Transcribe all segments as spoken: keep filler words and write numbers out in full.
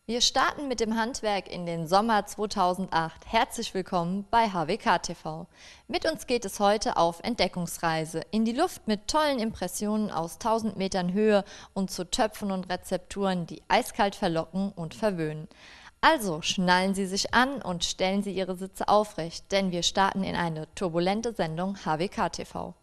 Wir starten mit dem Handwerk in den Sommer zweitausendacht. Herzlich willkommen bei H W K T V. Mit uns geht es heute auf Entdeckungsreise in die Luft mit tollen Impressionen aus tausend Metern Höhe und zu Töpfen und Rezepturen, die eiskalt verlocken und verwöhnen. Also schnallen Sie sich an und stellen Sie Ihre Sitze aufrecht, denn wir starten in eine turbulente Sendung H W K T V.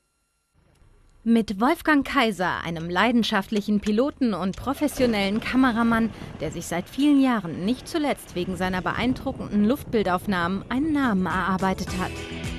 Mit Wolfgang Kaiser, einem leidenschaftlichen Piloten und professionellen Kameramann, der sich seit vielen Jahren nicht zuletzt wegen seiner beeindruckenden Luftbildaufnahmen einen Namen erarbeitet hat.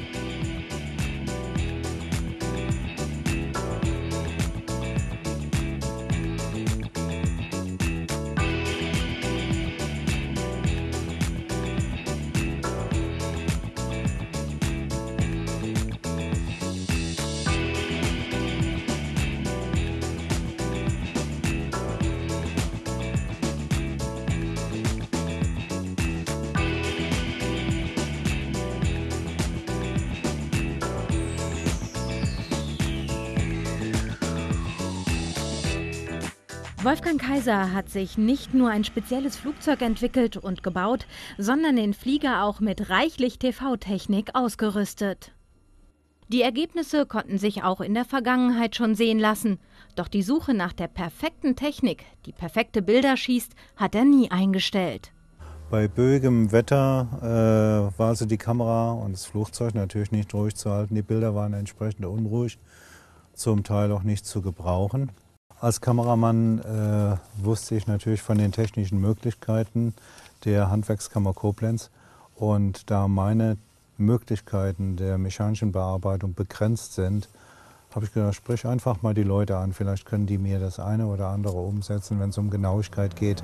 Wolfgang Kaiser hat sich nicht nur ein spezielles Flugzeug entwickelt und gebaut, sondern den Flieger auch mit reichlich T V-Technik ausgerüstet. Die Ergebnisse konnten sich auch in der Vergangenheit schon sehen lassen. Doch die Suche nach der perfekten Technik, die perfekte Bilder schießt, hat er nie eingestellt. Bei böigem Wetter äh, war also die Kamera und das Flugzeug natürlich nicht ruhig zu halten. Die Bilder waren entsprechend unruhig, zum Teil auch nicht zu gebrauchen. Als Kameramann äh, wusste ich natürlich von den technischen Möglichkeiten der Handwerkskammer Koblenz. Und da meine Möglichkeiten der mechanischen Bearbeitung begrenzt sind, habe ich gedacht, sprich einfach mal die Leute an. Vielleicht können die mir das eine oder andere umsetzen, wenn es um Genauigkeit geht.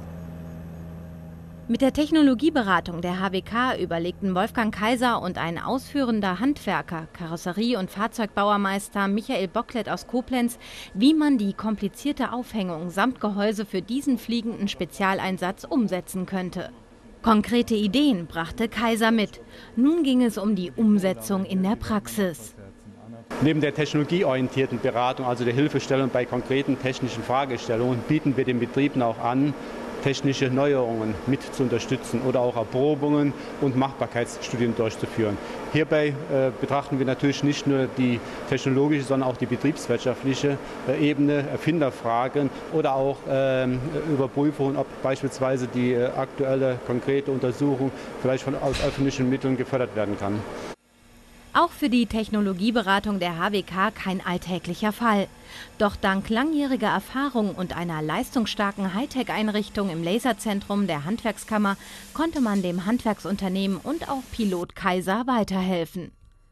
Mit der Technologieberatung der H W K überlegten Wolfgang Kaiser und ein ausführender Handwerker, Karosserie- und Fahrzeugbauermeister Michael Bocklet aus Koblenz, wie man die komplizierte Aufhängung samt Gehäuse für diesen fliegenden Spezialeinsatz umsetzen könnte. Konkrete Ideen brachte Kaiser mit. Nun ging es um die Umsetzung in der Praxis. Neben der technologieorientierten Beratung, also der Hilfestellung bei konkreten technischen Fragestellungen, bieten wir den Betrieben auch an, technische Neuerungen mit zu unterstützen oder auch Erprobungen und Machbarkeitsstudien durchzuführen. Hierbei äh, betrachten wir natürlich nicht nur die technologische, sondern auch die betriebswirtschaftliche äh, Ebene, Erfinderfragen oder auch äh, Überprüfungen, ob beispielsweise die äh, aktuelle konkrete Untersuchung vielleicht von aus öffentlichen Mitteln gefördert werden kann. Auch für die Technologieberatung der H W K kein alltäglicher Fall. Doch dank langjähriger Erfahrung und einer leistungsstarken Hightech-Einrichtung im Laserzentrum der Handwerkskammer konnte man dem Handwerksunternehmen und auch Pilot Kaiser weiterhelfen.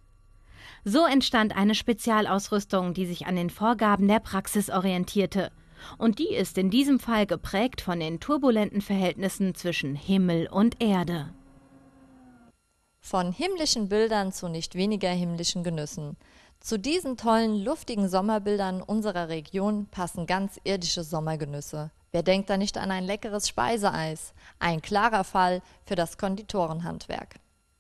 So entstand eine Spezialausrüstung, die sich an den Vorgaben der Praxis orientierte. Und die ist in diesem Fall geprägt von den turbulenten Verhältnissen zwischen Himmel und Erde. Von himmlischen Bildern zu nicht weniger himmlischen Genüssen. Zu diesen tollen, luftigen Sommerbildern unserer Region passen ganz irdische Sommergenüsse. Wer denkt da nicht an ein leckeres Speiseeis? Ein klarer Fall für das Konditorenhandwerk.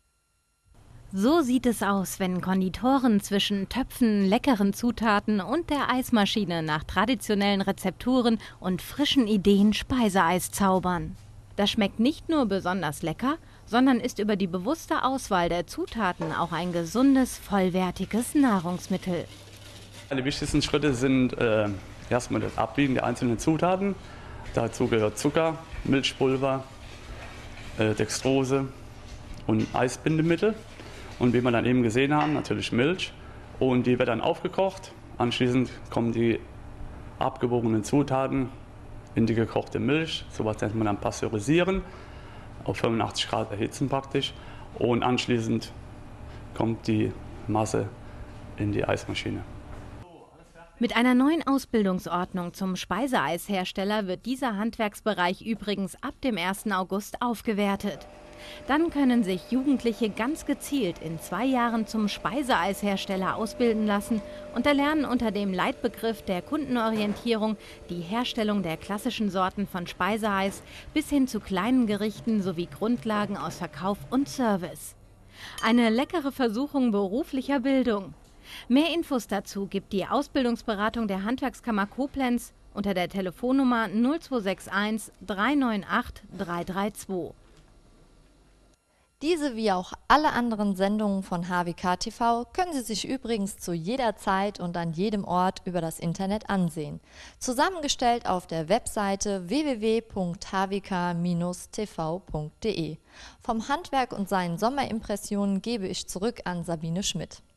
So sieht es aus, wenn Konditoren zwischen Töpfen, leckeren Zutaten und der Eismaschine nach traditionellen Rezepturen und frischen Ideen Speiseeis zaubern. Das schmeckt nicht nur besonders lecker, sondern ist über die bewusste Auswahl der Zutaten auch ein gesundes, vollwertiges Nahrungsmittel. Die wichtigsten Schritte sind äh, erstmal das Abwiegen der einzelnen Zutaten. Dazu gehört Zucker, Milchpulver, äh, Dextrose und Eisbindemittel. Und wie wir dann eben gesehen haben, natürlich Milch. Und die wird dann aufgekocht. Anschließend kommen die abgewogenen Zutaten in die gekochte Milch. Sowas nennt man dann Pasteurisieren. Auf fünfundachtzig Grad erhitzen praktisch. Und anschließend kommt die Masse in die Eismaschine. Mit einer neuen Ausbildungsordnung zum Speiseeishersteller wird dieser Handwerksbereich übrigens ab dem ersten August aufgewertet. Dann können sich Jugendliche ganz gezielt in zwei Jahren zum Speiseeishersteller ausbilden lassen und erlernen unter dem Leitbegriff der Kundenorientierung die Herstellung der klassischen Sorten von Speiseeis bis hin zu kleinen Gerichten sowie Grundlagen aus Verkauf und Service. Eine leckere Versuchung beruflicher Bildung. Mehr Infos dazu gibt die Ausbildungsberatung der Handwerkskammer Koblenz unter der Telefonnummer null zwei sechs eins drei neun acht drei drei zwei. Diese wie auch alle anderen Sendungen von H W K T V können Sie sich übrigens zu jeder Zeit und an jedem Ort über das Internet ansehen. Zusammengestellt auf der Webseite w w w punkt h w k Bindestrich t v punkt d e. Vom Handwerk und seinen Sommerimpressionen gebe ich zurück an Sabine Schmidt.